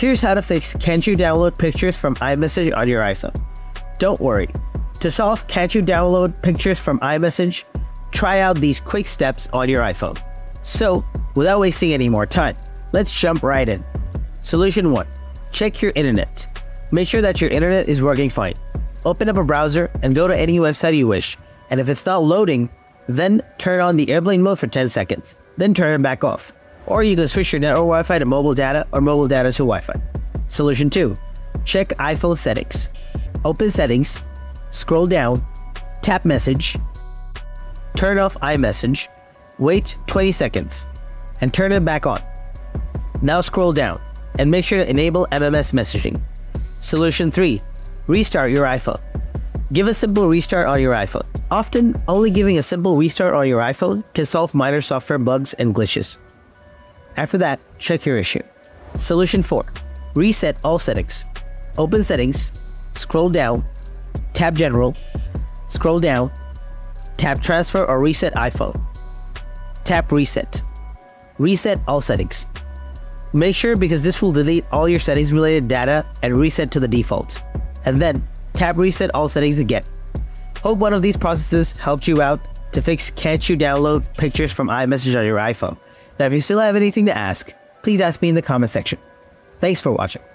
Here's how to fix can't you download pictures from iMessage on your iPhone. Don't worry. To solve can't you download pictures from iMessage, try out these quick steps on your iPhone. So, without wasting any more time, let's jump right in. Solution 1. Check your internet. Make sure that your internet is working fine. Open up a browser and go to any website you wish, and if it's not loading, then turn on the airplane mode for 10 seconds, then turn it back off. Or you can switch your network Wi-Fi to mobile data or mobile data to Wi-Fi. Solution 2. Check iPhone settings. Open settings, scroll down, tap message, turn off iMessage, wait 20 seconds, and turn it back on. Now scroll down and make sure to enable MMS messaging. Solution 3. Restart your iPhone. Give a simple restart on your iPhone. Often, only giving a simple restart on your iPhone can solve minor software bugs and glitches. After that, check your issue. Solution 4. Reset all settings. Open settings, scroll down, tap general, scroll down, tap transfer or reset iPhone. Tap reset. Reset all settings. Make sure because this will delete all your settings related data and reset to the default. And then tap reset all settings again. Hope one of these processes helped you out to fix can't you download pictures from iMessage on your iPhone. Now if you still have anything to ask, please ask me in the comment section. Thanks for watching.